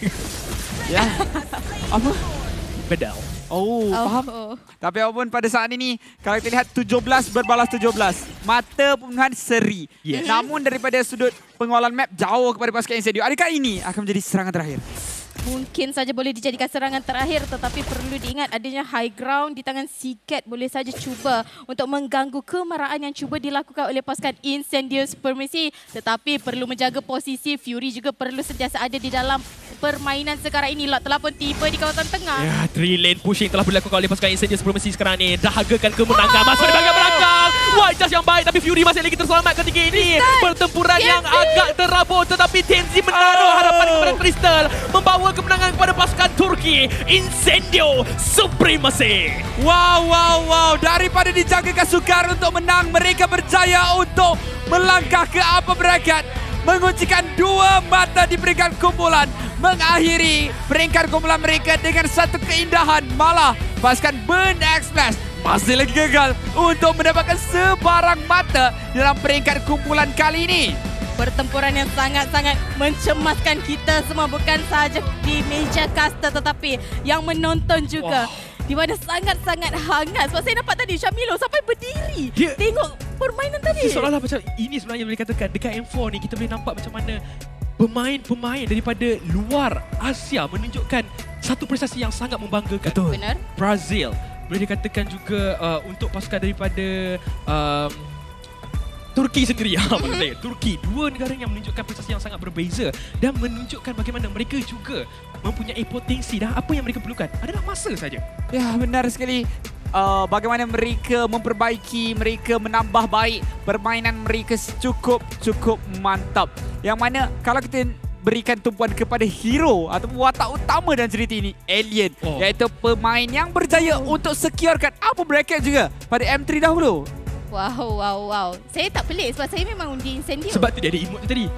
Ya. Apa? Medal. Oh, oh, faham. Oh. Tapi apapun pada saat ini, kalau kita lihat tujuh belas berbalas tujuh belas, mata pembunuhan seri. Yes. Namun daripada sudut pengualan map jauh kepada pasukan Incendio, adakah ini akan menjadi serangan terakhir? Mungkin saja boleh dijadikan serangan terakhir, tetapi perlu diingat adanya high ground di tangan Sikat boleh saja cuba untuk mengganggu kemarahan yang cuba dilakukan oleh pasukan Incendio Supremacy. Tetapi perlu menjaga posisi, Fury juga perlu sentiasa ada di dalam permainan sekarang ini. Lot telah pun tiba di kawasan tengah. Ya, three lane pushing telah dilakukan oleh pasukan Incendio Supremacy sekarang ni. Dahagakan kemenangan, masuk di bahagian belakang. Wah, just yang baik tapi Fury masih lagi terselamat ketika ini. Pertempuran yang agak terabur tetapi Tenzi menaruh harapan kepada Crystal, membawa kemenangan kepada pasukan Turki Incendio Supremacy. Wow, wow, wow. Daripada dijagakan sukar untuk menang, mereka berjaya untuk melangkah ke upper bracket, menguncikan dua mata di peringkat kumpulan, mengakhiri peringkat kumpulan mereka dengan satu keindahan. Malah pasukan Burn Express masih lagi gagal untuk mendapatkan sebarang mata dalam peringkat kumpulan kali ini. Pertempuran yang sangat-sangat mencemaskan kita semua, bukan sahaja di meja caster tetapi yang menonton juga. Wow. di mana sangat-sangat hangat. Sebab saya nampak tadi Syamilo sampai berdiri Dia, tengok permainan tadi. seolah-olah macam ini sebenarnya boleh katakan dekat M four ni kita boleh nampak macam mana pemain-pemain daripada luar Asia menunjukkan satu prestasi yang sangat membanggakan. Betul. Benar. Brazil boleh dikatakan juga uh, untuk pasukan daripada um, Turki sendiri. Ha, maksud saya Turki, dua negara yang menunjukkan prestasi yang sangat berbeza dan menunjukkan bagaimana mereka juga mempunyai potensi dan apa yang mereka perlukan adalah masa saja. Ya, benar sekali. Uh, bagaimana mereka memperbaiki, mereka menambah baik permainan mereka cukup cukup mantap. Yang mana kalau kita berikan tumpuan kepada hero atau watak utama dalam cerita ini, Alien, oh. iaitu pemain yang berjaya oh. untuk securekan apa bracket juga pada M three dahulu. Wow, wow, wow. Saya tak pelik sebab saya memang undi Incendio. Sebab tu dia ada emote tu tadi.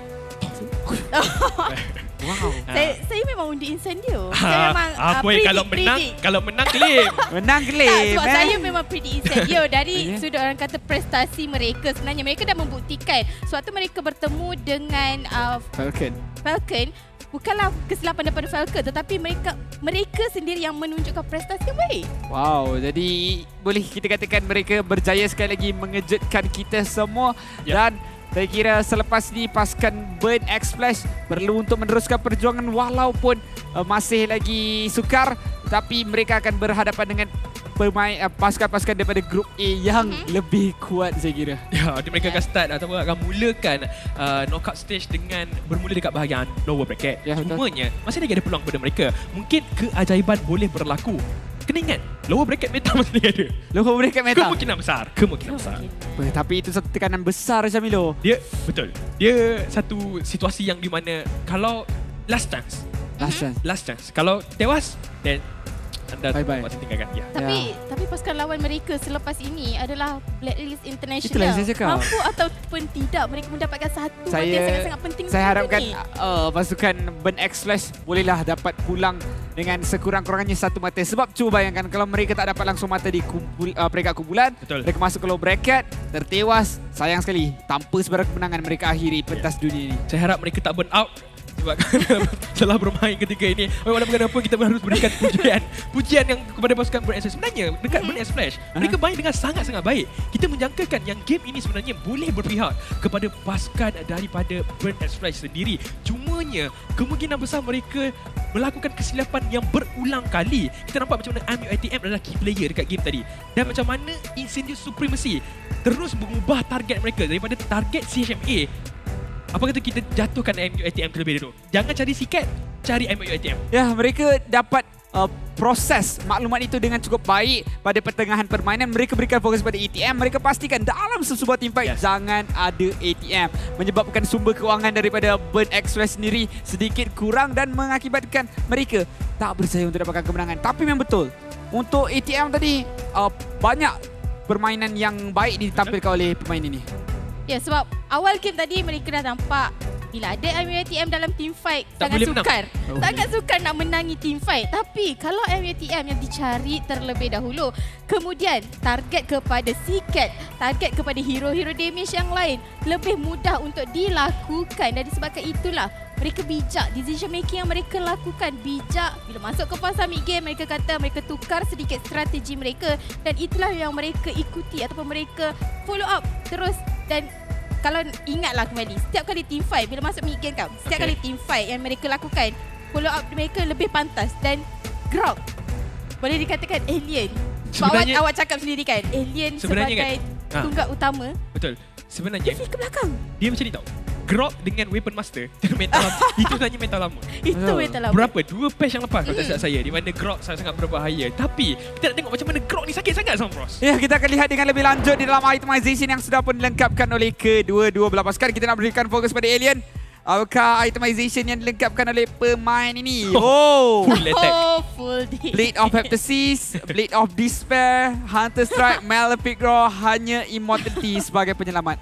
Wow. Saya saya memang undi Incendio. Ha, Saya memang apa uh, yang kalau predict, menang, predict. kalau menang claim. Menang Tak, claim. sebab eh? saya memang predict Incendio dari Yeah. sudut orang kata prestasi mereka. Sebenarnya mereka dah membuktikan suatu mereka bertemu dengan uh, Falcon. Falcon. Bukanlah kesilapan daripada Falcon, tetapi mereka mereka sendiri yang menunjukkan prestasi yang baik. Wow, jadi boleh kita katakan mereka berjaya sekali lagi mengejutkan kita semua. Yep. Dan saya kira selepas ni pasukan Burn X-Flash perlu untuk meneruskan perjuangan walaupun uh, masih lagi sukar, tapi mereka akan berhadapan dengan pemain uh, pasukan-pasukan daripada grup A yang mm-hmm. lebih kuat saya kira. Ya, mereka akan start atau akan mulakan uh, knockout stage dengan bermula dekat bahagian lower bracket. Ya, Cumanya masih lagi ada peluang pada mereka. Mungkin keajaiban boleh berlaku. Kena ingat, lower bracket meta masih lagi ada. Lower bracket meta. Kemungkinan besar, kemungkinan besar. Apa, tapi itu satu tekanan besar Syamilo. Dia betul. Dia satu situasi yang di mana kalau last chance, Last chance. last chance. Kalau tewas, then anda Bye-bye. terpaksa tinggalkan. Ya. Tapi Ya. tapi pasukan lawan mereka selepas ini adalah Blacklist International. Itulah yang saya cakap. Mampu ataupun tidak mereka mendapatkan satu mata Saya yang sangat-sangat penting. Saya seperti harapkan ini. uh, pasukan Burn X-Flash bolehlah dapat pulang dengan sekurang-kurangnya satu mata. Sebab cuba bayangkan kalau mereka tak dapat langsung mata di kumpul, uh, peringkat kumpulan, Betul. mereka masuk ke low bracket, tertewas, sayang sekali. Tanpa sebarang kemenangan mereka akhiri pentas yeah. dunia ini. Saya harap mereka tak burn out sebab setelah bermain ketika ini. Walaupun kenapa kita harus berikan pujian. Pujian yang kepada pasukan Burn X-Flash. Sebenarnya dekat Burn X-Flash, mereka main dengan sangat-sangat baik. Kita menjangkakan yang game ini sebenarnya boleh berpihak kepada pasukan daripada Burn X-Flash sendiri. Cumanya kemungkinan besar mereka melakukan kesilapan yang berulang kali. Kita nampak macam mana M U I T M adalah key player dekat game tadi. Dan macam mana Incendio Supremacy terus mengubah target mereka daripada target C H M A. Apa kata kita jatuhkan M U I T M terlebih dahulu? Jangan cari sikat, cari M U I T M. Ya, mereka dapat uh, proses maklumat itu dengan cukup baik pada pertengahan permainan. Mereka berikan fokus pada A T M. Mereka pastikan dalam sesebuah teamfight yes. jangan ada A T M. Menyebabkan sumber kewangan daripada Burn X-Flash sendiri sedikit kurang dan mengakibatkan mereka tak berjaya untuk dapatkan kemenangan. Tapi memang betul, untuk A T M tadi uh, banyak permainan yang baik ditampilkan oleh pemain ini. Ya, sebab awal game tadi mereka dah nampak bila ada M U I T M dalam team fight Tak sangat boleh sukar. menang. Oh. Sangat sukar nak menangi team fight. Tapi kalau M U I T M yang dicari terlebih dahulu, kemudian target kepada Seacat, target kepada hero-hero damage yang lain lebih mudah untuk dilakukan. Dan disebabkan itulah mereka bijak, decision making yang mereka lakukan bijak. Bila masuk ke fasa mid game, mereka kata mereka tukar sedikit strategi mereka dan itulah yang mereka ikuti ataupun mereka follow up terus. Dan kalau ingatlah kembali, setiap kali team fight bila masuk mid game kan, setiap okay. kali team fight yang mereka lakukan, follow up mereka lebih pantas. Dan Grok boleh dikatakan Alien. Awak, awak cakap sendiri kan, Alien sebagai kan, tunggak ha. utama. Betul. Sebenarnya dia ke belakang. Dia macam ni tau. Grok dengan Weapon Master mental lama. Itu sebenarnya mental lama. Itu mental lama. Berapa? Dua patch yang lepas kalau tak silap saya, di mana Grok sangat-sangat berbahaya. Tapi kita nak tengok macam mana Grok ni sakit sangat sama Bros. Ya, kita akan lihat dengan lebih lanjut di dalam itemization yang sudah pun dilengkapkan oleh kedua-dua belah pasukan. Kita nak berikan fokus pada Alien. Apakah itemization yang dilengkapkan oleh pemain ini? Oh, full attack. Oh, full day. Blade of Heptasis, Blade of Despair, Hunter Strike, Malefic Roar, hanya Immortality sebagai penyelamat.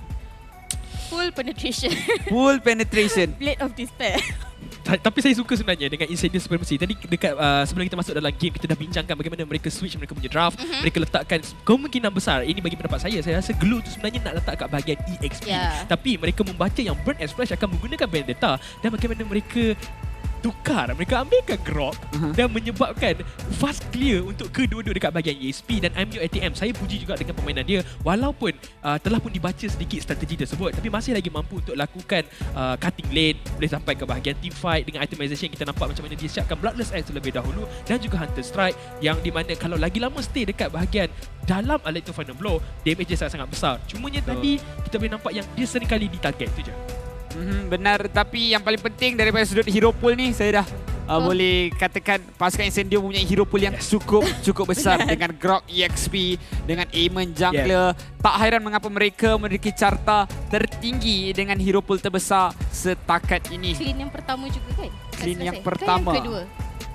Full penetration. Full penetration. Blade of Despair. Tapi saya suka sebenarnya dengan Incendio Supremacy. Tadi dekat uh, sebelum kita masuk dalam game, kita dah bincangkan bagaimana mereka switch mereka punya draft. Uh-huh. Mereka letakkan kemungkinan besar, ini bagi pendapat saya, saya rasa glue tu sebenarnya nak letak kat bahagian E X P. Yeah. Tapi mereka membaca yang Burn X-Flash akan menggunakan Vendetta dan bagaimana mereka tukar. Mereka ambilkan Grok Uh-huh. dan menyebabkan fast clear untuk kedua-dua dekat bahagian E S P dan M U A T M. Saya puji juga dengan permainan dia walaupun uh, telah pun dibaca sedikit strategi tersebut, tapi masih lagi mampu untuk lakukan uh, cutting lane, boleh sampai ke bahagian team fight dengan itemization. Kita nampak macam mana dia siapkan Bloodless Axe terlebih dahulu dan juga Hunter Strike yang di mana kalau lagi lama stay dekat bahagian dalam Allied to Final Blow, damage dia sangat-sangat besar. Cumanya Betul. tadi kita boleh nampak yang dia seringkali ditarget tu je. Mm-hmm, benar, tapi yang paling penting daripada sudut hero pool ni, saya dah uh, Oh. boleh katakan pasukan Incendio mempunyai hero pool yang cukup cukup besar dengan Grok E X P, dengan Aemon Jungler. Tak hairan mengapa mereka memiliki carta tertinggi dengan hero pool terbesar setakat ini. Clean yang pertama juga kan? Clean Selesai. yang Ke pertama. Yang kedua.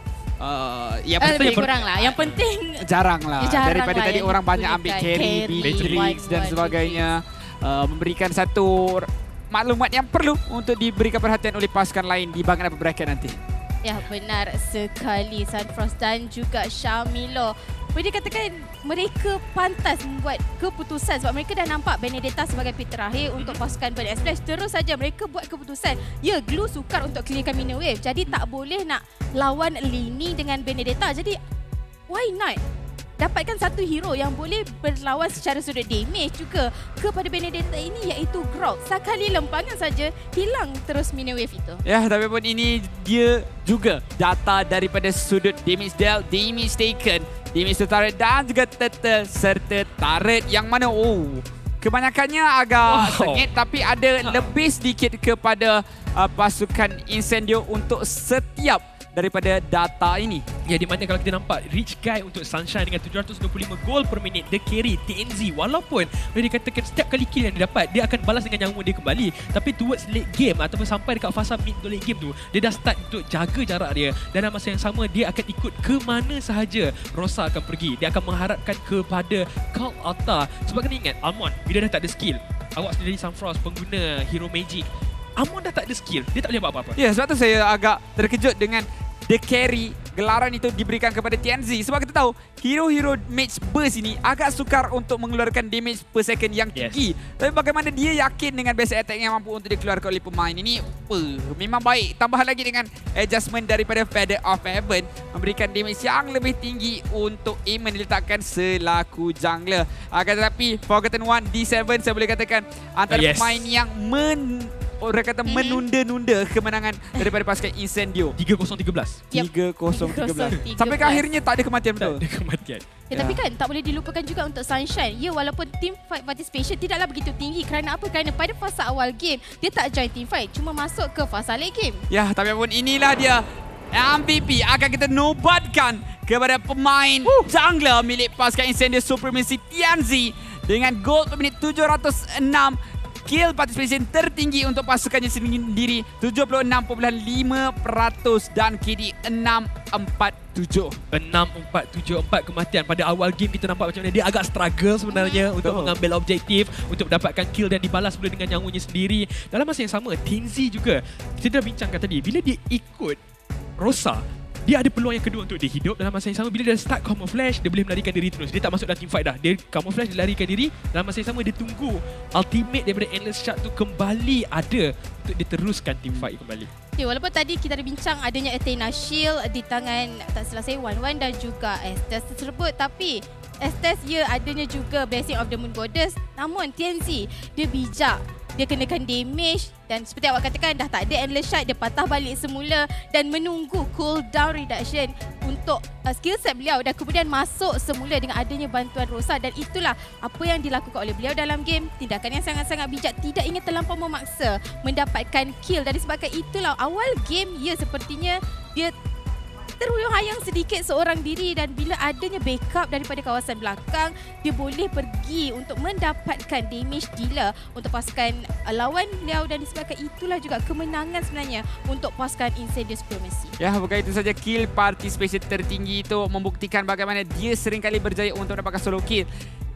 Uh, yang Uh, penting lebih kurang lah. Yang penting jarang lah. Jarang Daripada lah tadi yang orang banyak ambil digunakan. carry, Carry, Beatrix dan one-one, sebagainya. Uh, memberikan satu maklumat yang perlu untuk diberikan perhatian oleh pasukan lain di bahagian bracket nanti. Ya, benar sekali. Sunfrost dan juga Shamilo. Boleh dikatakan mereka pantas membuat keputusan sebab mereka dah nampak Benedetta sebagai pick terakhir untuk pasukan Burning Splash. Terus saja mereka buat keputusan. Ya, Glue sukar untuk clearkan minion wave. Jadi tak boleh nak lawan Lini dengan Benedetta. Jadi why not? Dapatkan satu hero yang boleh berlawan secara sudut damage juga kepada Benedetta ini iaitu Grok. Sekali lempangan saja hilang terus minion wave itu. Ya, tapi pun ini dia juga data daripada sudut damage dealt, damage taken, damage to turret dan juga turtle serta turret yang mana oh kebanyakannya agak Wow. sengit, tapi ada lebih sedikit kepada uh, pasukan Incendio untuk setiap daripada data ini. Ya, di mana kalau kita nampak Rich Guy untuk Sunshine dengan tujuh ratus dua puluh lima gol per minit, The Carry, T N Z, walaupun boleh dikatakan setiap kali kill yang dia dapat, dia akan balas dengan nyawa dia kembali. Tapi towards late game ataupun sampai dekat fasa mid to late game tu, dia dah start untuk jaga jarak dia. Dan dalam masa yang sama, dia akan ikut ke mana sahaja Rosa akan pergi. Dia akan mengharapkan kepada Cult Altar. Sebab kena ingat, Almond, bila dah tak ada skill, awak sendiri Sunfrost, pengguna hero magic, Amon dah tak ada skill, dia tak boleh buat apa-apa. Ya, sebab tu saya agak terkejut dengan The Carry, gelaran itu diberikan kepada T N Z. Sebab kita tahu hero-hero mage burst ini agak sukar untuk mengeluarkan damage per second yang tinggi. Yes. Tapi bagaimana dia yakin dengan basic attack yang mampu untuk dikeluarkan oleh pemain ini, uh, memang baik. Tambah lagi dengan adjustment daripada Feather of Heaven, memberikan damage yang lebih tinggi untuk Aemon diletakkan selaku jungler. Akan tetapi Forgotten One D tujuh saya boleh katakan antara uh, yes. pemain yang men orang kata mm-hmm. menunda-nunda kemenangan daripada pasukan Incendio. tiga kosong tiga belas. Yep. tiga kosong tiga belas. tiga belas. Sampai ke akhirnya tak ada kematian betul. Tak ada kematian. Ya, tapi kan tak boleh dilupakan juga untuk Sunshine. Ya, walaupun team fight participation tidaklah begitu tinggi. Kerana apa? Kerana pada fasa awal game, dia tak join team fight. Cuma masuk ke fasa late game. Ya, tapi pun inilah dia M V P akan kita nobatkan kepada pemain Woo. jungler milik pasukan Incendio Supremacy T N Z dengan gol per minit tujuh ratus enam. Kill participation tertinggi untuk pasukannya sendiri tujuh puluh enam perpuluhan lima peratus dan K D enam empat tujuh. enam empat tujuh empat kematian. Pada awal game kita nampak macam mana dia agak struggle sebenarnya untuk mengambil objektif, untuk mendapatkan kill dan dibalas pula dengan nyawanya sendiri. Dalam masa yang sama, T N Z juga, kita dah bincangkan tadi, bila dia ikut Rosa, dia ada peluang yang kedua untuk dia hidup. Dalam masa yang sama, bila dia start camouflage, dia boleh melarikan diri terus. Dia tak masuk dalam team fight dah. Dia camouflage, dia larikan diri. Dalam masa yang sama, dia tunggu ultimate daripada Endless Shard tu kembali ada untuk dia teruskan team fight kembali. Ya, walaupun tadi kita ada bincang adanya Athena Shield di tangan tak salah saya Wan Wan dan juga Estes tersebut, tapi Estes ya adanya juga Blessing of the Moon Goddess. Namun T N Z dia bijak. Dia kenakan damage dan seperti awak katakan dah tak ada Endless Shard, dia patah balik semula dan menunggu cooldown reduction untuk uh, skill set beliau dan kemudian masuk semula dengan adanya bantuan Rosa, dan itulah apa yang dilakukan oleh beliau dalam game. Tindakan yang sangat-sangat bijak, tidak ingin terlampau memaksa mendapatkan kill, dan disebabkan itulah awal game ya sepertinya dia terhuyung-hayang sedikit seorang diri, dan bila adanya backup daripada kawasan belakang, dia boleh pergi untuk mendapatkan damage dealer untuk pasukan lawan beliau, dan disebabkan itulah juga kemenangan sebenarnya untuk pasukan Incendio Supremacy. Ya, bukan itu saja, kill participation tertinggi itu membuktikan bagaimana dia seringkali berjaya untuk mendapatkan solo kill.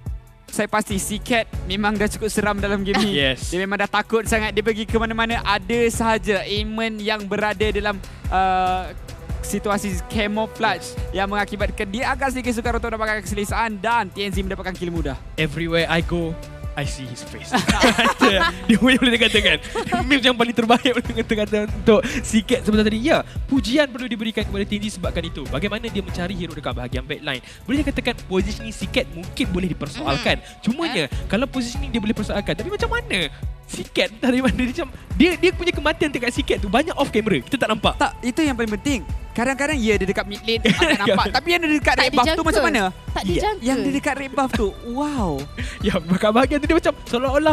Saya pasti Seacat memang dah cukup seram dalam game ni. Yes. Dia memang dah takut sangat, dia pergi ke mana-mana ada sahaja Aemon yang berada dalam uh, situasi camouflage yang mengakibatkan dia agak sedikit sukar untuk mendapatkan keselesaan, dan T N Z mendapatkan kill mudah. Everywhere I go, I see his face. Dia boleh boleh katakan meme yang paling terbaik boleh kata untuk Siket sebentar tadi. Ya, pujian perlu diberikan kepada Tenzi sebabkan itu. Bagaimana dia mencari hero dekat bahagian backline. Boleh katakan positioning Siket mungkin boleh dipersoalkan. Mm-hmm. Cumanya yeah. kalau positioning dia boleh persoalkan, tapi macam mana Siket dari mana dia macam dia dia punya kematian dekat Siket tu banyak off camera. Kita tak nampak. Tak, itu yang paling penting. Kadang-kadang ya dia dekat mid lane tak nampak, tapi yang dia dekat red buff tu macam mana? Tak dijangka. Yang dia dekat red buff tu, wow. Ya, dekat bahagian tu dia macam seolah-olah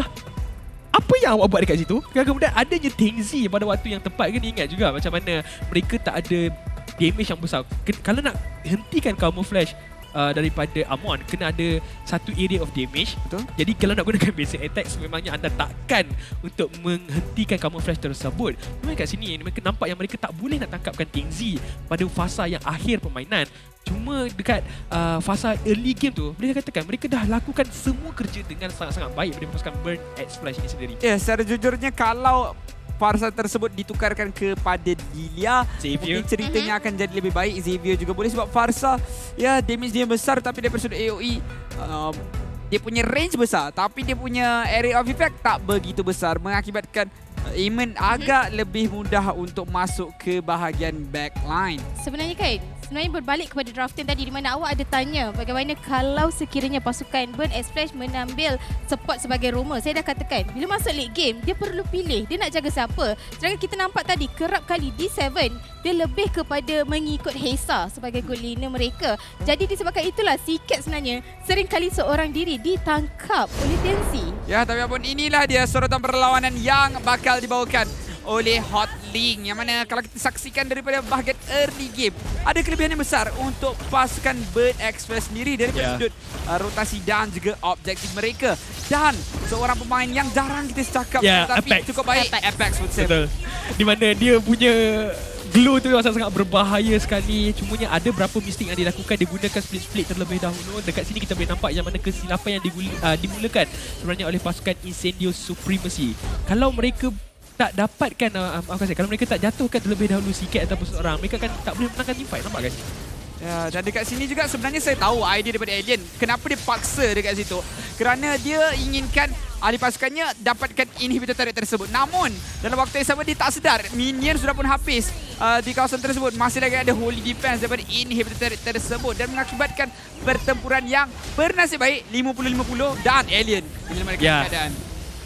apa yang awak buat dekat situ? Kemudian adanya Tenzi pada waktu yang tepat. Kena ingat juga macam mana mereka tak ada damage yang besar. Kalau nak hentikan camouflage Uh, daripada Amon, kena ada satu area of damage. Betul. Jadi kalau nak gunakan basic attack, memangnya anda takkan untuk menghentikan camouflage tersebut. Memang kat sini mereka nampak yang mereka tak boleh nak tangkapkan Tenzi pada fasa yang akhir permainan. Cuma dekat uh, fasa early game tu, boleh katakan mereka dah lakukan semua kerja dengan sangat-sangat baik daripada pasukan Burn X-Flash ini sendiri. Ya, yeah, secara jujurnya kalau Farsa tersebut ditukarkan kepada Dilia, Xavier, mungkin ceritanya mm-hmm. akan jadi lebih baik. Xavier juga boleh sebab Farsa, ya damage dia besar tapi daripada sudut A O E, um, dia punya range besar tapi dia punya area of effect tak begitu besar, mengakibatkan Eamon agak mm-hmm. lebih mudah untuk masuk ke bahagian backline. Sebenarnya kan, sebenarnya berbalik kepada drafting tadi di mana awak ada tanya bagaimana kalau sekiranya pasukan Burn X-Flash menambil support sebagai roamer. Saya dah katakan, bila masuk late game, dia perlu pilih dia nak jaga siapa. Sedangkan kita nampak tadi, kerap kali D tujuh, dia lebih kepada mengikut Heisa sebagai goal laner mereka. Jadi disebabkan itulah Siket sebenarnya sering kali seorang diri ditangkap oleh Tenzi. Ya, tapi apapun inilah dia sorotan perlawanan yang bakal dibawakan oleh Hotlink, yang mana kalau kita saksikan daripada bahagian early game, ada kelebihan yang besar untuk pasukan Burn X-Flash sendiri daripada yeah. sudut uh, rotasi dan juga objektif mereka. Dan seorang pemain yang jarang kita cakap yeah, tapi Apex. cukup baik, Apex, Apex Betul. Di mana dia punya glue tu sangat-sangat berbahaya sekali. Cumanya ada berapa mistake yang dilakukan. Dia gunakan split-split terlebih dahulu. Dekat sini kita boleh nampak yang mana kesilapan yang uh, dimulakan sebenarnya oleh pasukan Incendio Supremacy. Kalau mereka tak dapatkan, uh, apa saya, kalau mereka tak jatuhkan terlebih dahulu Siket ataupun seorang, mereka kan tak boleh menangkan teamfight. Nampak guys? Ya, dan dekat sini juga sebenarnya saya tahu idea daripada Alien. Kenapa dia paksa dekat situ? Kerana dia inginkan ahli pasukannya dapatkan inhibitor turret tersebut. Namun dalam waktu yang sama dia tak sedar minion sudah pun habis uh, di kawasan tersebut. Masih lagi ada holy defense daripada inhibitor turret tersebut dan mengakibatkan pertempuran yang bernasib baik lima puluh lima puluh dan Alien bila mereka yeah. keadaan.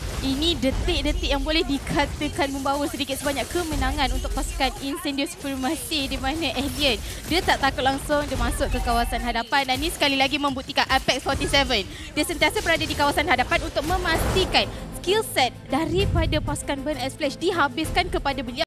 Ini detik-detik yang boleh dikatakan membawa sedikit sebanyak kemenangan untuk pasukan Incendio Supremacy, di mana Alien dia tak takut langsung dia masuk ke kawasan hadapan, dan ini sekali lagi membuktikan Apex empat puluh tujuh dia sentiasa berada di kawasan hadapan untuk memastikan skill set daripada pasukan Burn X-Flash dihabiskan kepada beliau.